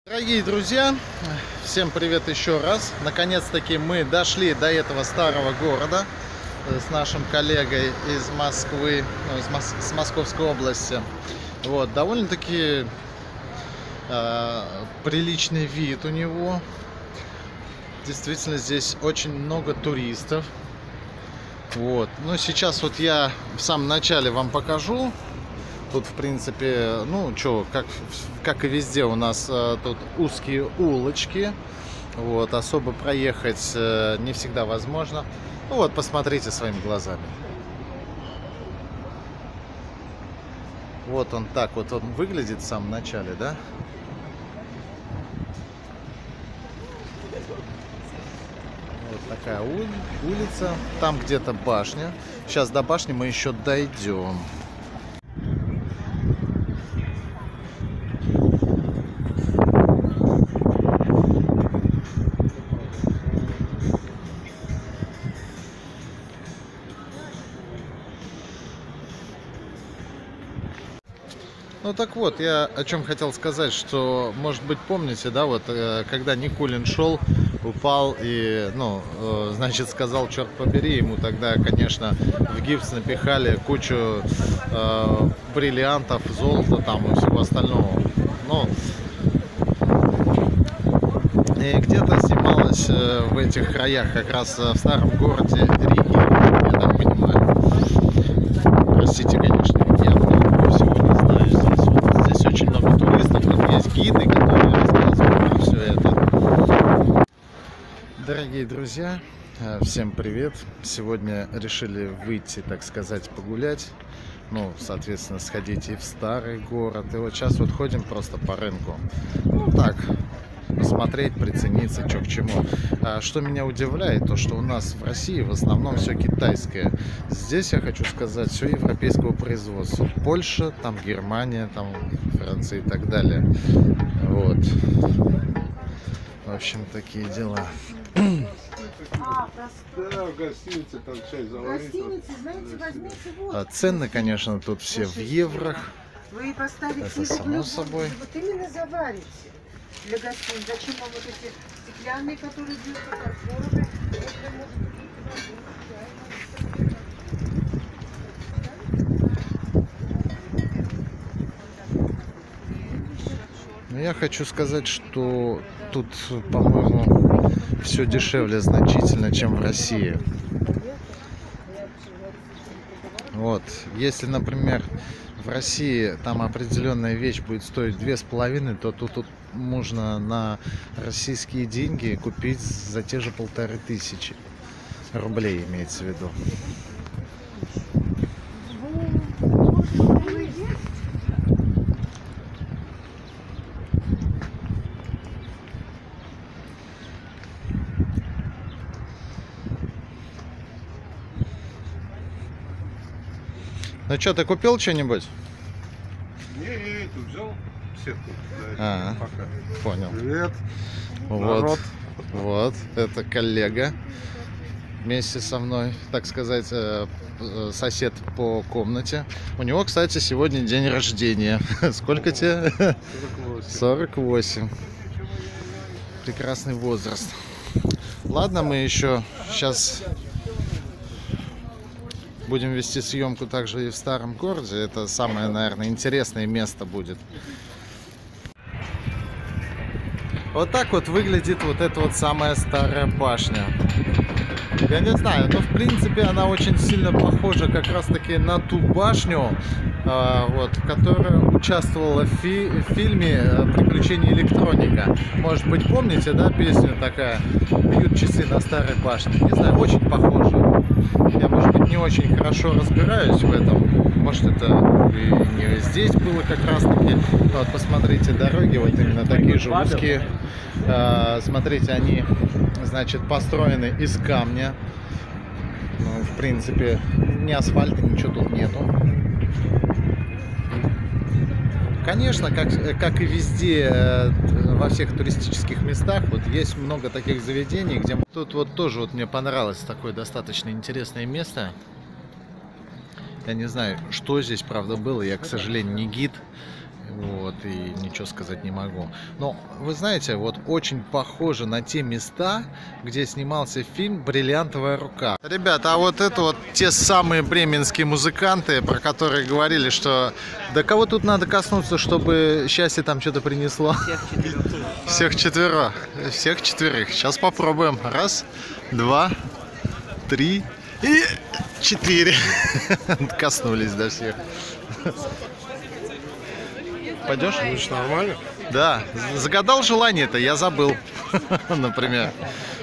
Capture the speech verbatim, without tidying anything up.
Дорогие друзья, всем привет еще раз. Наконец-таки мы дошли до этого старого города с нашим коллегой из Москвы, ну, из Мос с Московской области. Вот, довольно-таки э, приличный вид у него. Действительно, здесь очень много туристов. Вот. Но сейчас вот я в самом начале вам покажу. Тут, в принципе, ну, что, как, как и везде у нас а, тут узкие улочки. Вот, особо проехать а, не всегда возможно. Ну, вот, посмотрите своими глазами. Вот он так вот он выглядит в самом начале, да? Вот такая улица. Там где-то башня. Сейчас до башни мы еще дойдем. Ну так вот, я о чем хотел сказать, что, может быть, помните, да, вот, когда Никулин шел, упал и, ну, значит, сказал, черт побери, ему тогда, конечно, в гипс напихали кучу э, бриллиантов, золота там и всего остального. Ну, и где-то снималось в этих краях, как раз в старом городе Риге, я так понимаю. Простите, конечно, я всего не знаю. Здесь, вот, здесь очень много туристов, тут есть гиды, которые рассказывают про все это. Дорогие друзья, всем привет! Сегодня решили выйти, так сказать, погулять. Ну, соответственно, сходить и в старый город. И вот сейчас вот ходим просто по рынку. Ну, так, посмотреть, прицениться, что к чему. А что меня удивляет, то что у нас в России в основном все китайское. Здесь я хочу сказать, все европейского производства. Польша, там Германия, там Франция и так далее. Вот. В общем, такие дела. А, да, в гостинице там чай заварить. гостиницы, знаете, возьмите вот. А цены, конечно, тут все в еврах. Вы поставите Это их само в- собой. Вот именно заварите для гостиниц. Зачем вам вот эти стеклянные, которые бьют по фарфоровые? Это может быть Но я хочу сказать, что тут, по-моему, все дешевле значительно, чем в России. Вот, если, например, в России там определенная вещь будет стоить две с половиной, то тут, тут можно на российские деньги купить за те же полторы тысячи рублей, имеется в виду. Ну что, ты купил что-нибудь? Не-не, тут взял сетку. А, Пока. понял. Привет. Вот, Народ. вот, это коллега вместе со мной, так сказать, э, э, сосед по комнате. У него, кстати, сегодня день рождения. Сколько тебе? сорок восемь. сорок восемь. Прекрасный возраст. Ладно, мы еще сейчас будем вести съемку также и в старом городе. Это самое, наверное, интересное место будет. Вот так вот выглядит вот эта вот самая старая башня. Я не знаю, но в принципе она очень сильно похожа как раз таки на ту башню, э, вот, которая участвовала в, фи в фильме «Приключения электроника». Может быть, помните, да, песню такая «Бьют часы на старой башне». Не знаю, очень похоже. Я, может быть, не очень хорошо разбираюсь в этом. Может, это и не здесь было как раз таки. Вот, посмотрите, дороги вот именно такие же узкие. А, смотрите, они, значит, построены из камня. Ну, в принципе, ни асфальта, ничего тут нету. Конечно, как, как и везде, во всех туристических местах, вот есть много таких заведений, где... Тут вот тоже вот мне понравилось такое достаточно интересное место. Я не знаю, что здесь, правда, было. Я, к сожалению, не гид. Вот, и ничего сказать не могу. Но, вы знаете, вот очень похоже на те места, где снимался фильм «Бриллиантовая рука». Ребята, а вот это вот те самые бременские музыканты, про которые говорили, что до кого тут надо коснуться, чтобы счастье там что-то принесло? Всех четверо. Всех четверых. Сейчас попробуем. Раз, два, три и четыре. Коснулись до всех. Пойдешь? Ну, нормально. Да. Загадал желание-то, я забыл. Например.